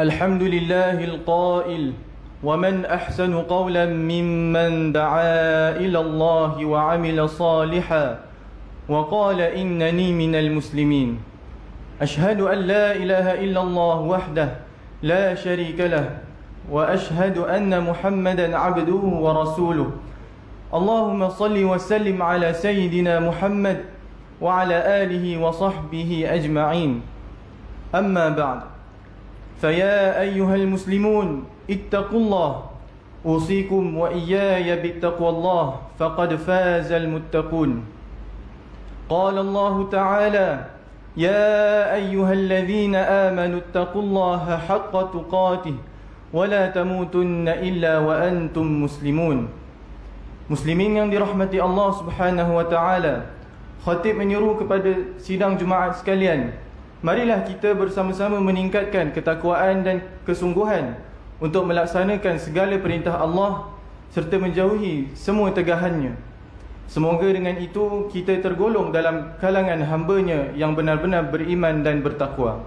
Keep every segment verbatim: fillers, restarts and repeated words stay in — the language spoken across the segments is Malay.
الحمد لله القائل ومن أحسن قولا ممن دعا إلى الله وعمل صالحا وقال إنني من المسلمين أشهد أن لا إله إلا الله وحده لا شريك له وأشهد أن محمدا عبده ورسوله اللهم صل وسلم على سيدنا محمد وعلى آله وصحبه أجمعين أما بعد فيا أيها المسلمون اتقوا الله أوصيكم وإياي بتقوى الله فقد فاز المتقون قال الله تعالى يا أيها الذين آمنوا اتقوا الله حق تقاته ولا تموتن إلا وأنتم مسلمون. Muslimin yang dirahmati Allah Subhanahu wa taala, khatib menyeru kepada sidang Jumaat sekalian, marilah kita bersama-sama meningkatkan ketakwaan dan kesungguhan untuk melaksanakan segala perintah Allah serta menjauhi semua tegahannya. Semoga dengan itu kita tergolong dalam kalangan hamba-Nya yang benar-benar beriman dan bertakwa.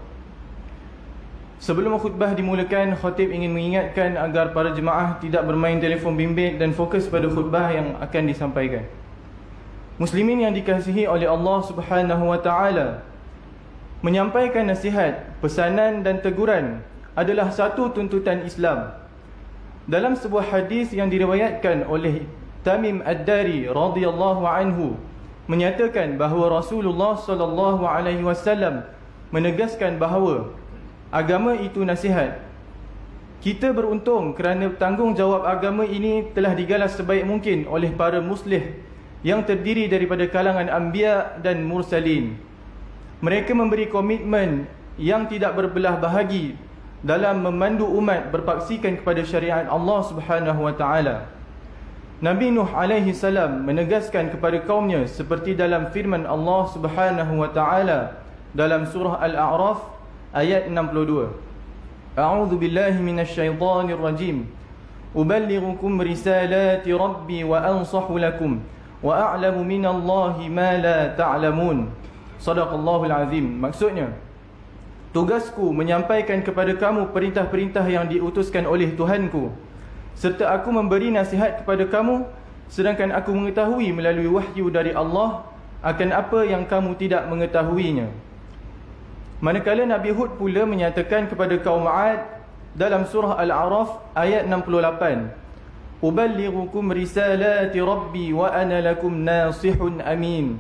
Sebelum khutbah dimulakan, khatib ingin mengingatkan agar para jemaah tidak bermain telefon bimbit dan fokus pada khutbah yang akan disampaikan. Muslimin yang dikasihi oleh Allah Subhanahu wa taala, menyampaikan nasihat, pesanan dan teguran adalah satu tuntutan Islam. Dalam sebuah hadis yang diriwayatkan oleh Tamim Ad-Dari radhiyallahu anhu menyatakan bahawa Rasulullah sallallahu alaihi wasallam menegaskan bahawa agama itu nasihat. Kita beruntung kerana tanggungjawab agama ini telah digalas sebaik mungkin oleh para muslih yang terdiri daripada kalangan anbiya dan mursalin. Mereka memberi komitmen yang tidak berbelah bahagi dalam memandu umat berpaksikan kepada syariat Allah Subhanahu wa taala. Nabi Nuh alaihi salam menegaskan kepada kaumnya seperti dalam firman Allah Subhanahu wa taala dalam surah Al-A'raf ayat enam puluh dua. A'udzu billahi minasyaitonir rajim. Uballighukum risalati rabbi wa ansahu lakum wa a'lamu minallahi ma la ta'lamun. Sadaqallahul azim. Maksudnya, tugasku menyampaikan kepada kamu perintah-perintah yang diutuskan oleh Tuhanku, serta aku memberi nasihat kepada kamu, sedangkan aku mengetahui melalui wahyu dari Allah akan apa yang kamu tidak mengetahuinya. Manakala Nabi Hud pula menyatakan kepada kaum 'Ad dalam surah Al-A'raf ayat enam puluh lapan, Uballighukum risalati rabbi wa ana lakum nasihun amin.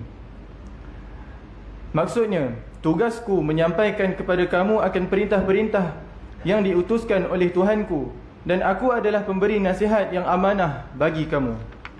Maksudnya, tugasku menyampaikan kepada kamu akan perintah-perintah yang diutuskan oleh Tuhanku, dan aku adalah pemberi nasihat yang amanah bagi kamu.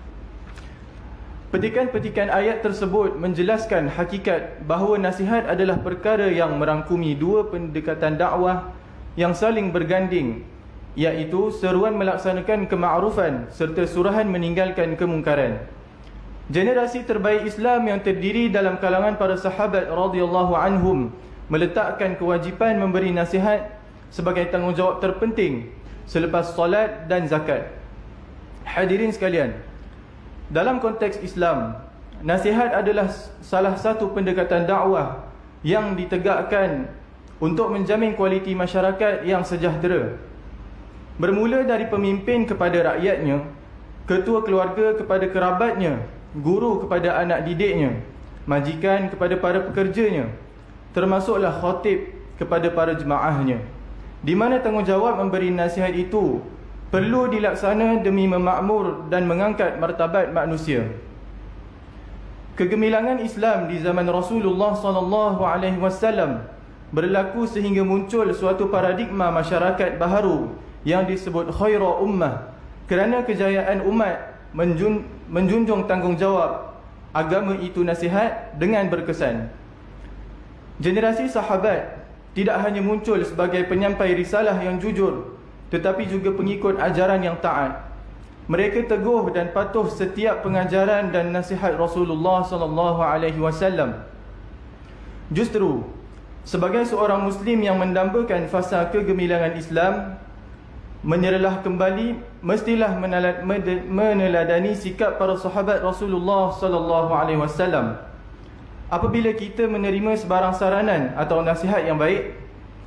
Petikan-petikan ayat tersebut menjelaskan hakikat bahawa nasihat adalah perkara yang merangkumi dua pendekatan dakwah yang saling berganding, iaitu seruan melaksanakan kema'rufan serta surahan meninggalkan kemungkaran. Generasi terbaik Islam yang terdiri dalam kalangan para sahabat radhiyallahu anhum meletakkan kewajipan memberi nasihat sebagai tanggungjawab terpenting selepas solat dan zakat. Hadirin sekalian, dalam konteks Islam, nasihat adalah salah satu pendekatan dakwah yang ditegakkan untuk menjamin kualiti masyarakat yang sejahtera. Bermula dari pemimpin kepada rakyatnya, ketua keluarga kepada kerabatnya, guru kepada anak didiknya, majikan kepada para pekerjanya, termasuklah khatib kepada para jemaahnya, di mana tanggungjawab memberi nasihat itu perlu dilaksana demi memakmur dan mengangkat martabat manusia. Kegemilangan Islam di zaman Rasulullah sallallahu alaihi wasallam berlaku sehingga muncul suatu paradigma masyarakat baharu yang disebut khaira ummah, kerana kejayaan umat menjun, menjunjung tanggungjawab agama itu nasihat dengan berkesan. Generasi sahabat tidak hanya muncul sebagai penyampai risalah yang jujur, tetapi juga pengikut ajaran yang taat. Mereka teguh dan patuh setiap pengajaran dan nasihat Rasulullah sallallahu alaihi wasallam. Justru sebagai seorang muslim yang mendambakan fasa kegemilangan Islam, menyerlah kembali mestilah meneladani sikap para sahabat Rasulullah sallallahu alaihi wasallam. Apabila kita menerima sebarang saranan atau nasihat yang baik,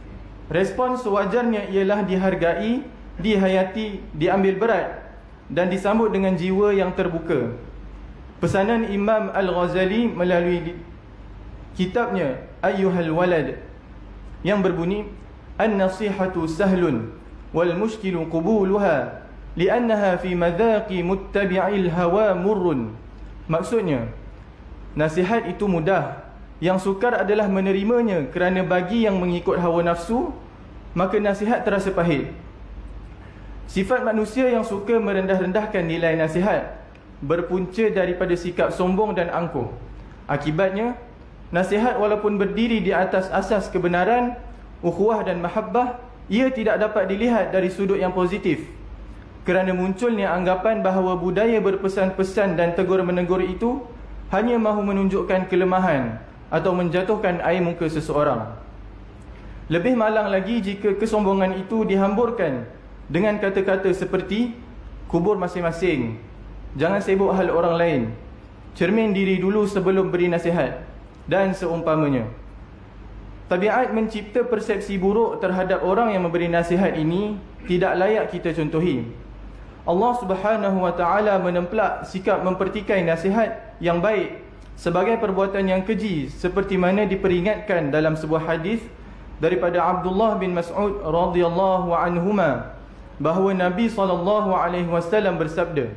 Respon sewajarnya ialah dihargai, dihayati, diambil berat dan disambut dengan jiwa yang terbuka. Pesanan Imam Al-Ghazali melalui kitabnya Ayyuhal Walad yang berbunyi, An-nasihatu sahlun wal mushkilu qubuluha li'annaha fi madhaqi muttabi'il hawa murrun. Maksudnya, nasihat itu mudah, yang sukar adalah menerimanya, kerana bagi yang mengikut hawa nafsu, maka nasihat terasa pahit. Sifat manusia yang suka merendah-rendahkan nilai nasihat berpunca daripada sikap sombong dan angkuh. Akibatnya, nasihat walaupun berdiri di atas asas kebenaran, ukhuwah dan mahabbah, ia tidak dapat dilihat dari sudut yang positif, kerana munculnya anggapan bahawa budaya berpesan-pesan dan tegur-menegur itu hanya mahu menunjukkan kelemahan atau menjatuhkan air muka seseorang. Lebih malang lagi jika kesombongan itu dihamburkan dengan kata-kata seperti kubur masing-masing, jangan sibuk hal orang lain, cermin diri dulu sebelum beri nasihat, dan seumpamanya. Tabiat mencipta persepsi buruk terhadap orang yang memberi nasihat ini tidak layak kita contohi. Allah Subhanahu wa taala menemplak sikap mempertikai nasihat yang baik sebagai perbuatan yang keji, seperti mana diperingatkan dalam sebuah hadis daripada Abdullah bin Mas'ud radhiyallahu anhuma, bahawa Nabi sallallahu alaihi wasallam bersabda,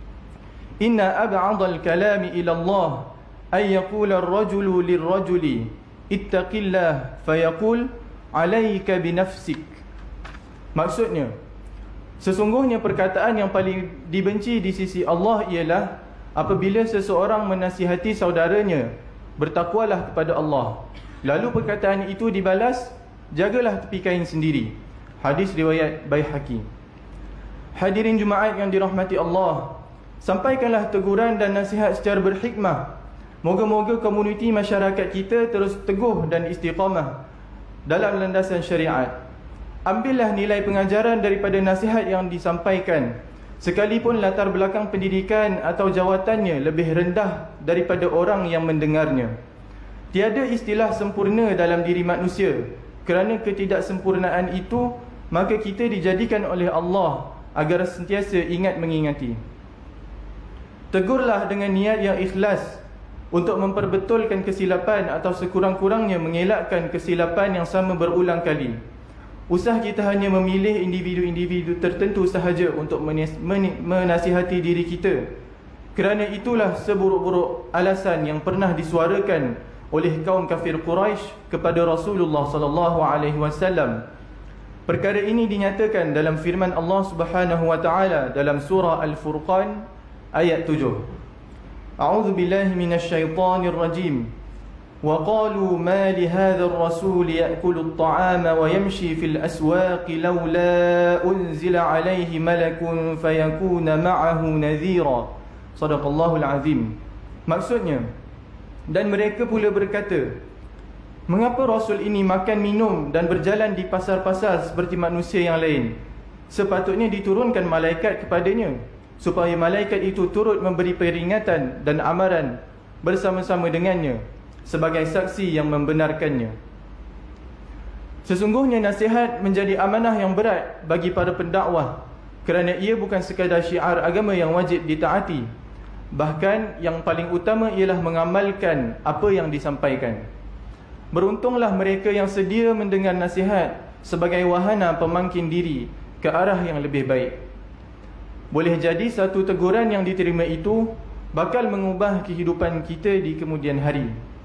Inna ab'adal kalami ila Allah ay yaqula ar-rajulu lir-rajuli ittaqillah fayaqul alayka binafsik. Maksudnya, sesungguhnya perkataan yang paling dibenci di sisi Allah ialah apabila seseorang menasihati saudaranya, bertakwalah kepada Allah, lalu perkataan itu dibalas, jagalah tepi kain sendiri. Hadis riwayat Baihaqi. Hadirin Jumaat yang dirahmati Allah, sampaikanlah teguran dan nasihat secara berhikmah. Moga-moga komuniti masyarakat kita terus teguh dan istiqamah dalam landasan syariat. Ambillah nilai pengajaran daripada nasihat yang disampaikan, sekalipun latar belakang pendidikan atau jawatannya lebih rendah daripada orang yang mendengarnya. Tiada istilah sempurna dalam diri manusia. Kerana ketidaksempurnaan itu, maka kita dijadikan oleh Allah agar sentiasa ingat mengingati. Tegurlah dengan niat yang ikhlas untuk memperbetulkan kesilapan atau sekurang-kurangnya mengelakkan kesilapan yang sama berulang kali. Usah kita hanya memilih individu-individu tertentu sahaja untuk menasihati diri kita, kerana itulah seburuk-buruk alasan yang pernah disuarakan oleh kaum kafir Quraisy kepada Rasulullah sallallahu alaihi wasallam. Perkara ini dinyatakan dalam firman Allah Subhanahu wa taala dalam surah Al-Furqan ayat tujuh. A'udzu billahi minasyaitonir rajim. Wa qalu ma li hadzal rasul ya'kulu at-ta'ama wa yamshi fil aswaqi laula unzila alaihi malakun fayakuna ma'ahu nadhira. Shadaqallahul azim. Maksudnya, dan mereka pula berkata, mengapa Rasul ini makan minum dan berjalan di pasar-pasar seperti manusia yang lain? Sepatutnya diturunkan malaikat kepadanya, supaya malaikat itu turut memberi peringatan dan amaran bersama-sama dengannya sebagai saksi yang membenarkannya. Sesungguhnya nasihat menjadi amanah yang berat bagi para pendakwah, kerana ia bukan sekadar syiar agama yang wajib ditaati, bahkan yang paling utama ialah mengamalkan apa yang disampaikan. Beruntunglah mereka yang sedia mendengar nasihat sebagai wahana pemangkin diri ke arah yang lebih baik. Boleh jadi satu teguran yang diterima itu bakal mengubah kehidupan kita di kemudian hari.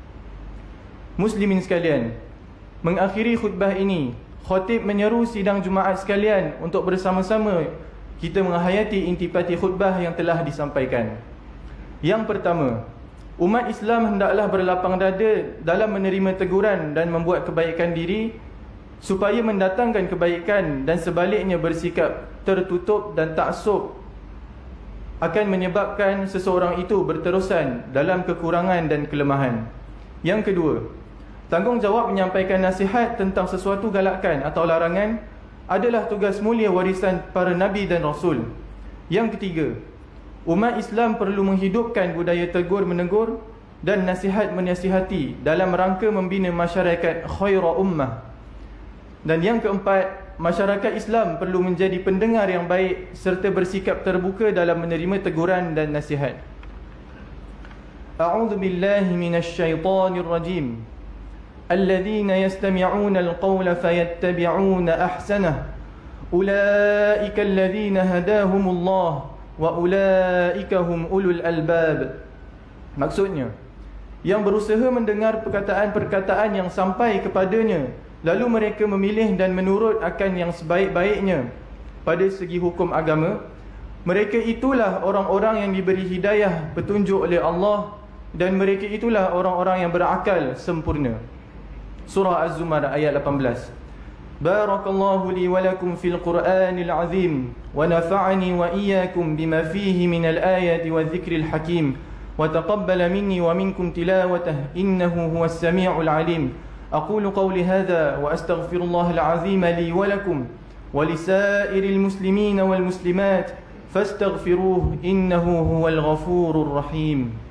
Muslimin sekalian, mengakhiri khutbah ini, khatib menyeru sidang Jumaat sekalian untuk bersama-sama kita menghayati intipati khutbah yang telah disampaikan. Yang pertama, umat Islam hendaklah berlapang dada dalam menerima teguran dan membuat kebaikan diri, supaya mendatangkan kebaikan, dan sebaliknya bersikap tertutup dan taksub akan menyebabkan seseorang itu berterusan dalam kekurangan dan kelemahan. Yang kedua, tanggungjawab menyampaikan nasihat tentang sesuatu galakan atau larangan adalah tugas mulia warisan para Nabi dan Rasul. Yang ketiga, umat Islam perlu menghidupkan budaya tegur-menegur dan nasihat menasihati dalam rangka membina masyarakat khaira ummah. Dan yang keempat, masyarakat Islam perlu menjadi pendengar yang baik serta bersikap terbuka dalam menerima teguran dan nasihat. A'udzu billahi minasyaitonir rajim. Alladzina yastami'una al-qawla fayattabi'una ahsanah. Ulaika alladzina hadahumullah wa ulaika hum ulul albab. Maksudnya, yang berusaha mendengar perkataan-perkataan yang sampai kepadanya, lalu mereka memilih dan menurut akan yang sebaik-baiknya pada segi hukum agama, mereka itulah orang-orang yang diberi hidayah petunjuk oleh Allah, dan mereka itulah orang-orang yang berakal sempurna. Surah Az-Zumar ayat lapan belas. Barakallahu li wa lakum fil Qur'anil azim wa nafa'ani wa iyyakum bima fihi minal ayati wa dzikril hakim wa taqabbala minni wa minkum tilawatahu innahu huwas sami'ul alim. أقول قولي هذا وأستغفر الله العظيم لي ولكم ولسائر المسلمين والمسلمات فاستغفروه إنه هو الغفور الرحيم.